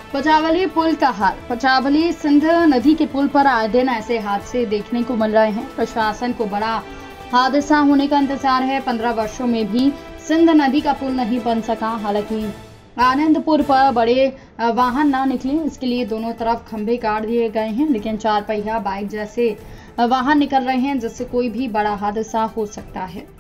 पचावली पुल का हाल। पचावली सिंध नदी के पुल पर आए दिन ऐसे हादसे देखने को मिल रहे हैं। प्रशासन को बड़ा हादसा होने का इंतजार है। 15 वर्षों में भी सिंध नदी का पुल नहीं बन सका। हालांकि आनंदपुर पर बड़े वाहन ना निकले, इसके लिए दोनों तरफ खंभे गाड़ दिए गए हैं, लेकिन 4 पहिया बाइक जैसे वाहन निकल रहे हैं, जिससे कोई भी बड़ा हादसा हो सकता है।